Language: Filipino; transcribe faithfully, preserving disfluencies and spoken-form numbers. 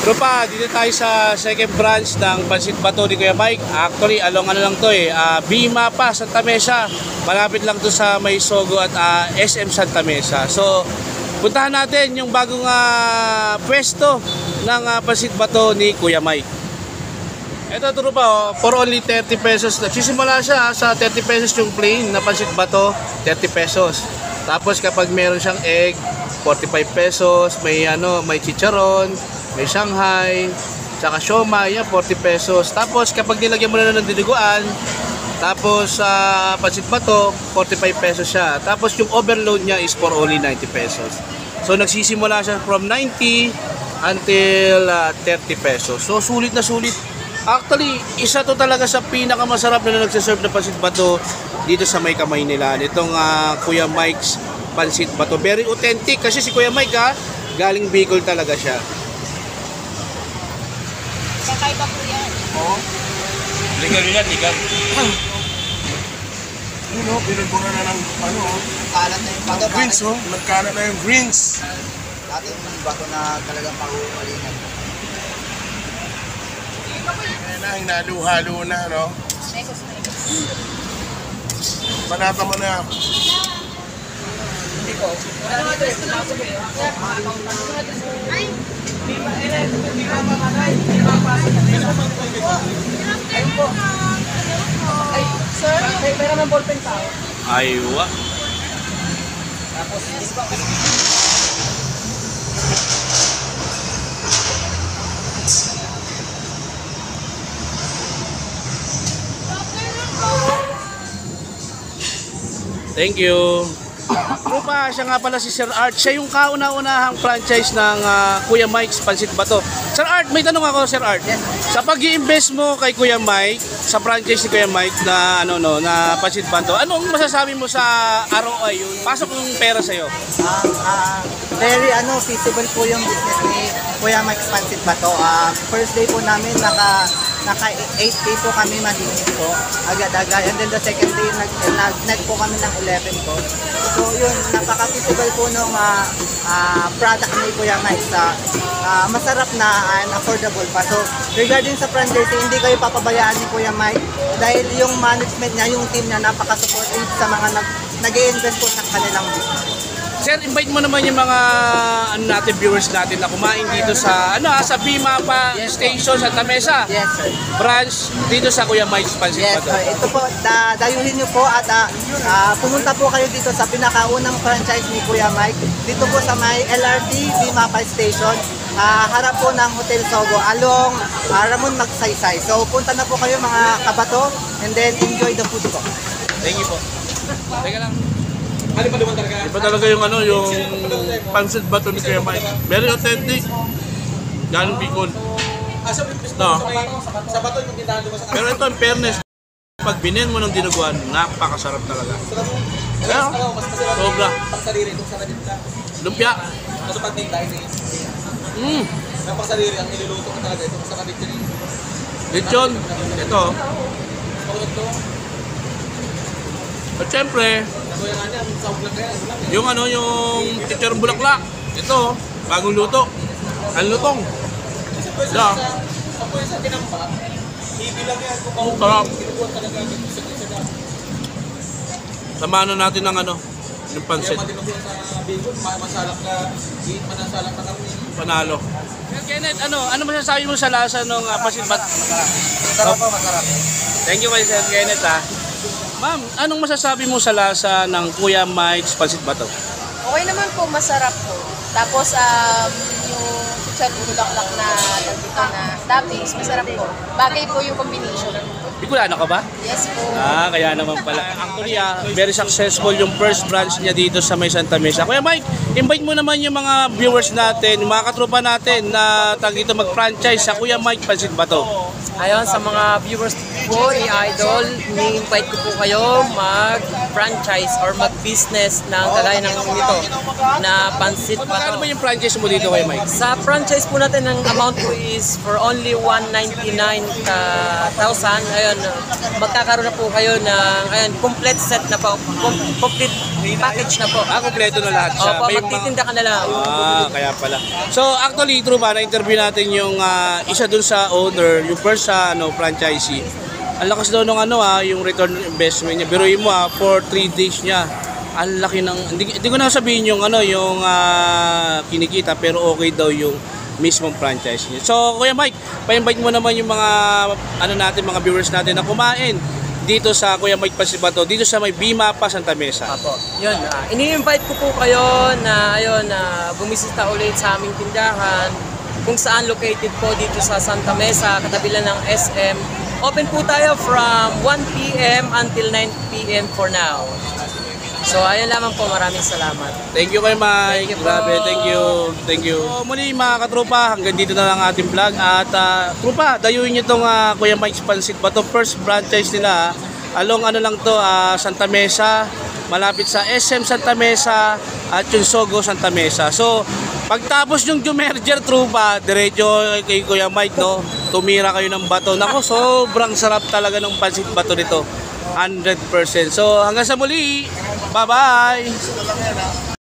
So pa, dito tayo sa second branch ng Pansit Bato ni Kuya Mike. Actually, along ano lang to eh, uh, Bima pa, Santa Mesa. Malapit lang to sa May Sogo at uh, S M Santa Mesa. So, puntahan natin yung bagong uh, pwesto ng uh, Pansit Bato ni Kuya Mike. Ito, turo pa, oh, for only thirty pesos. Nagsisimula siya sa thirty pesos yung plain na Pansit Bato, thirty pesos. Tapos kapag meron siyang egg, forty-five pesos. May ano, may chicharon, may Shanghai, saka siomai, yan, forty pesos. Tapos kapag nilagyan mo na ng diniguan, tapos sa uh, Pansit Bato, forty-five pesos siya. Tapos yung overload niya is for only ninety pesos. So nagsisimula siya from ninety until uh, thirty pesos. So sulit na sulit. Actually, isa to talaga sa pinakamasarap na nagsaserve na Pansit Bato dito sa may kamay nila. Itong uh, Kuya Mike's Pansit Bato. Very authentic kasi si Kuya Mike ha, galing Bicol talaga siya. Kakaiba po yan. Oo. Ligal yan, ligal. Ano, binibura na ng ano, Kalat na yung bato. greens, oh. Nagkalat na yung greens. Dati yung bato na talagang pahuhulinan. Kaya na, hinalo-halo na, no? Mekos, mekos. Panata mo na. Hindi ko. Ay! Ayun po. Ay, sir, may pera ng ballpen tao. Aywa. Tapos, Thank you. Rupa, siya nga pala si Sir Art. Siya yung kauna-unahang franchise ng uh, Kuya Mike's Pansit Bato. Sir Art, may tanong ako, Sir Art. Yes. Sa pag-i-invest mo kay Kuya Mike, sa franchise ni Kuya Mike na ano no, na Pansit Bato, anong masasabi mo sa R O I yun? Pasok yung pera sa iyo. Ah, ah, very ano, feasible po yung business ni Kuya Mike's Pansit Bato. Ah, first day po namin naka naka eight K po kami malinis po, agad-agad. And then the second day nag nag net po kami ng eleven po. So yun, napaka-feasible po nung uh, uh, product ni Kuya Mike sa uh, masarap na and affordable pa. So regarding sa franchising, hindi kayo papabayaan ni Kuya Mike dahil yung management niya, yung team niya, napaka-supportive sa mga nag nag-i-invest po sa kanilang business. Sir, invite mo naman yung mga ano natin, viewers natin na kumain dito sa ano ah, sa Bima pa Yes, Station Santa Mesa. Yes, sir. Branch dito sa Kuya Mike's Pansit Yes, Bato. sir. Ito po, da dayuhin niyo po at uh, uh, pumunta po kayo dito sa pinakaunang franchise ni Kuya Mike. Dito po sa may L R T Bimapa Station. Uh, harap po ng Hotel Sogo along uh, Ramon Magsaysay. So punta na po kayo mga kabato and then enjoy the food po. Thank you po. Teka lang. Iba talaga yung ano, yung Pansit Bato ni Kuya Mike. Very authentic. Galing Bicol. No. Pero ito, in fairness, pag binin mo ng dinuguan, napakasarap talaga. Kaya, sobra. Lumpia. Mm. Lechon. Ito. At syempre, yung ano, yung chicharong bulaklak. Ito, bagong luto. Ang lutong. Da. Ang sarap. Samahan natin ng ano, yung pansit. Panalo. Kenneth, ano, ano masasabi mo sa lasa ng uh, Pansit Bato? Masarap po, masarap. Thank you kay Sir Kenneth ha. Ma'am, anong masasabi mo sa lasa ng Kuya Mike's Pansit Bato? Okay naman po, masarap po. Tapos um, yung chicharong bulaklak na dito na toppings, masarap po. Bagay po yung combination. Bicolano ka ba? Yes po. Ah, kaya naman pala. Actually, ah, very successful yung first branch niya dito sa May Santa Mesa. Kuya Mike, invite mo naman yung mga viewers natin, yung mga katropa natin na tag dito mag-franchise sa Kuya Mike Pansit Bato. Ayon sa mga viewers po ni Idol, ni-invite ko po kayo mag-franchise or mag-business ng kagaya ng ito na Pansit Magkano Bato. ba yung franchise mo dito, Kuya Mike? Sa franchise franchise po natin ng amount po is for only one ninety-nine thousand. Ayun, magkakaroon na po kayo ng ayun, complete set na po. Com- complete package na po. Ah, kompleto na lahat siya. Opo, May mga- magtitinda ka na lang. Ah, kaya pala. So, actually, true ba, na-interview natin yung ah, isa dun sa owner, yung first sa ano, franchisee. Ang lakas daw nung ano ah, yung return on investment niya. Biruin mo ah, for three days niya. Ang laki ng, hindi, hindi ko na sabihin yung ano, yung ah, kinikita, pero okay daw yung mismong franchise niya. So, Kuya Mike, pa-invite mo naman yung mga, ano natin, mga viewers natin na kumain dito sa Kuya Mike Pansit Bato, dito sa may Bima pa, Santa Mesa. Apo. Yun, ah, ini-invite ko po kayo na ayun na bumisita ulit sa aming tindahan kung saan located po dito sa Santa Mesa, katabi lang ng S M. Open po tayo from one p m until nine p m for now. So ayun lamang po, maraming salamat. Thank you kay Mike. Thank you po. Grabe, thank you. Thank you. So, muli mga katropa, hanggang dito na lang ating vlog. At uh, tropa, dayuin nyo itong uh, Kuya Mike's Pansit Bato. First franchise nila. ah. Along ano lang to, ah, Santa Mesa. Malapit sa S M Santa Mesa at yung Sogo Santa Mesa. So, pagtapos yung Jumerger, tropa, diretso kay Kuya Mike, no? Tumira kayo ng bato. Nako, sobrang sarap talaga ng Pansit Bato nito. one hundred percent. So, hanggang sa muli. Bye-bye!